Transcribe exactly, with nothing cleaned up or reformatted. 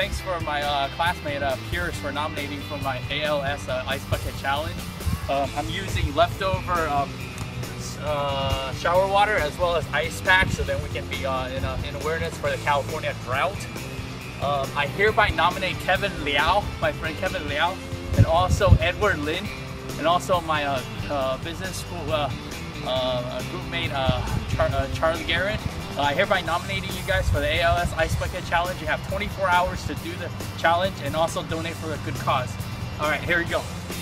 thanks for my uh, classmate uh, Pierre for nominating for my A L S uh, Ice Bucket Challenge. Um, I'm using leftover um, uh, shower water as well as ice packs, so then we can be uh, in, uh, in awareness for the California drought. Um, I hereby nominate Kevin Liao, my friend Kevin Liao, and also Edward Lin, and also my uh, uh, business school uh, uh, groupmate uh, Char uh, Charles Garin. Uh, I hereby nominating you guys for the A L S Ice Bucket Challenge. You have twenty-four hours to do the challenge and also donate for a good cause. All right, here we go.